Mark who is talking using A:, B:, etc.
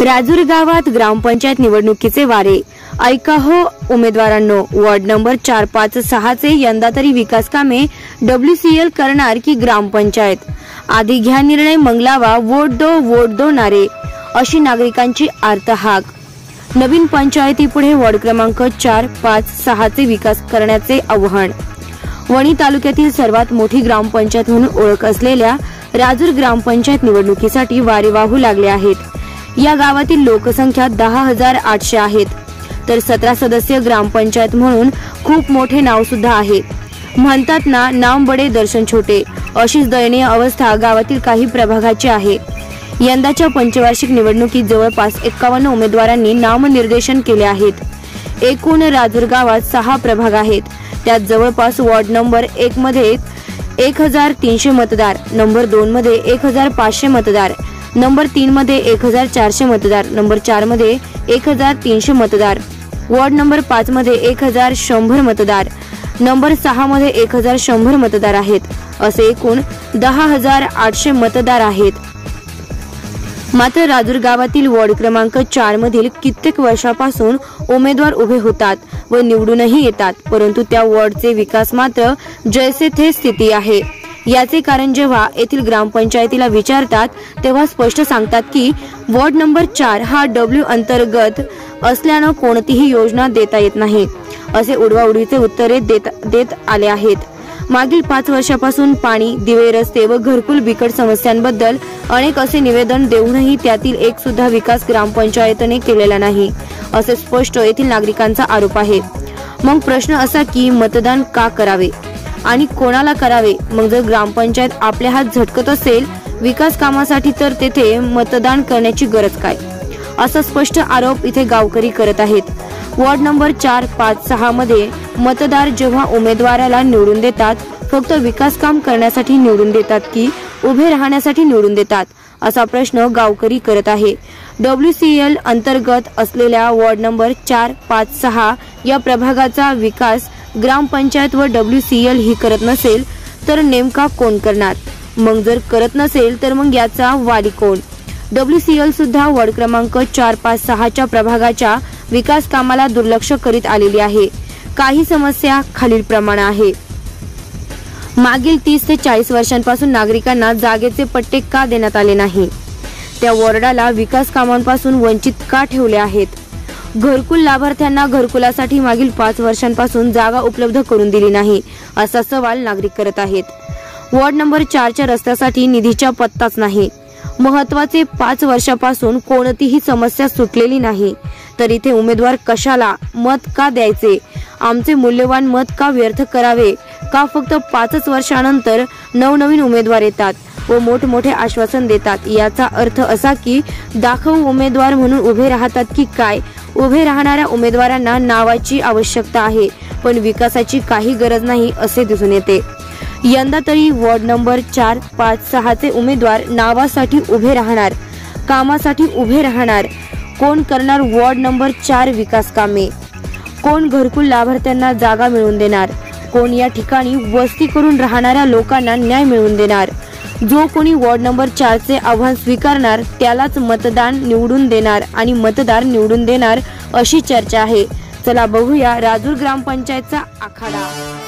A: राजूर गावात ग्रामपंचायत निवडणुकीचे वारे. ऐका हो उमेदवारांनो, वार्ड नंबर 4, 5, 6 चे यंदा तरी विकास कामे WCL करणार की ग्रामपंचायत? आधी घ्या निर्णय, मग लावा वोट दो नारे, अशी नागरिकांची आर्त हाक. नवीन पंचायतीपुढे वार्ड क्रमांक 4, 5, 6 चे विकास करण्याचे आव्हान. वणी तालुक्यातील सर्वात मोठी ग्रामपंचायत म्हणून ओळख असलेल्या राजूर ग्रामपंचायत निवडणुकीसाठी वारे वाहू लागले आहेत. या गावातील लोकसंख्या 10,800 आहेत, तर 17 सदस्य ग्रामपंचायत म्हणून खूप मोठे नाव सुद्धा आहे. म्हणतात ना, नाम बडे दर्शन छोटे, अशीच दयनीय अवस्था गावातील काही प्रभागाची आहे. यंदाच्या पंचवार्षिक निवडणुकीत जवळपास 51 उमेदवारांनी नामनिर्देशन केले आहेत. एकूण राजूर गावात 6 प्रभाग आहेत. त्यात जवळपास वार्ड नंबर 1 मध्ये 1300 मतदार, नंबर 2 मध्ये 1500 मतदार, नंबर 3 मध्ये 1400 मतदार, नंबर 4 मध्ये 1300 मतदार, वार्ड नंबर 5 मध्ये 1100 मतदार, नंबर 6 मध्ये 1100 मतदार आहेत. असे एकूण 10,800 मतदार आहेत. मात्र राजूर गावातील वार्ड क्रमांक 4 मधील कित्येक वर्षापासून उमेदवार उभे होतात व निवडूनही येतात, परंतु त्या वार्डचे विकास मात्र जैसे थे स्थिती आहे. याचे कारण जेव्हा येथील ग्रामपंचायतीला विचारतात तेव्हा स्पष्ट सांगतात की वार्ड नंबर 4 हा W अंतर्गत असल्यानं कोणतीही योजना देता येत नाही, असे उडवाउडवीचे उत्तरे देत आले आहेत. मागील 5 वर्षापासून पाणी, दिवे, रस्ते व घरकुल बिकट समस्यांबद्दल अनेक असे निवेदन देऊनही त्यातील एक सुद्धा विकास ग्रामपंचायतीने केलेला नाही, असे स्पष्ट येथील नागरिकांचा आरोप आहे. मग प्रश्न असा की मतदान का करावे आणि कोणाला करावे? मग जर ग्रामपंचायत आपले हात झटकत असेल विकास कामासाठी, तर तेथे मतदान करण्याची गरज काय? असा स्पष्ट आरोप इथे गावकरी करत आहेत. वार्ड नंबर 4, 5, 6 मध्ये मतदार जेव्हा उमेदवाराला निवडून देतात, फक्त विकास काम करण्यासाठी निवडून देतात की उभे राहण्यासाठी निवडून देतात, असा प्रश्न गावकरी करत आहे. WCL अंतर्गत असलेल्या वार्ड नंबर 4, 5, 6 या प्रभागाचा विकास ग्रामपंचायत व WCL ही करत नसेल तर नेमका कोण करणार? मग जर करत नसेल तर मग याचा वाली कोण? WCL सुद्धा वार्ड क्रमांक 4, 5, 6 च्या प्रभागाच्या विकास कामाला दुर्लक्ष करीत आलेली आहे. काही समस्या खालील प्रमाणे आहे. मागील 30 ते 40 वर्षांपासून नागरिकांना जागेचे पट्टे का देण्यात आले नाही? त्या वॉर्डाला विकास कामांपासून वंचित का ठेवले आहेत? घरकुल लाभार्थ्यांना घरकुलासाठी मागील 5 वर्षांपासून जागा उपलब्ध करून दिली नाही, असा सवाल नागरिक करत आहेत. वार्ड नंबर 4 च्या रस्त्यासाठी निधीचा पत्ताच नाही. महत्वाचे 5 वर्षापासून कोणतीही समस्या सुटलेली नाही, तर इथे उमेदवार कशाला मत का द्यायचे? आमचे मूल्यवान मत का व्यर्थ करावे? का फक्त 5 वर्षानंतर नवनवीन उमेदवार येतात व मोठमोठे आश्वासन देतात? याचा अर्थ असा की दाखवू उमेदवार म्हणून उभे राहतात की काय? उभे राहणाऱ्या उमेदवारांना नावाची आवश्यकता आहे, पण विकासाची काही गरज नाही, असे दिसून येते. यंदा तरी वार्ड नंबर 4, 5, 6 चे उमेदवार नावासाठी उभे राहणार, कामासाठी उभे राहणार. कोण करणार वार्ड नंबर 4 विकास कामे? कोण घरकुल लाभार्थ्यांना जागा मिळवून देणार? कोण या ठिकाणी वस्ती करून राहणाऱ्या लोकांना न्याय मिळवून देणार? जो कोणी वार्ड नंबर 4 चे आव्हान स्वीकारणार त्यालाच मतदान निवडून देणार आणि मतदार निवडून देणार, अशी चर्चा आहे. चला बघूया राजूर ग्रामपंचायतचा आखाडा.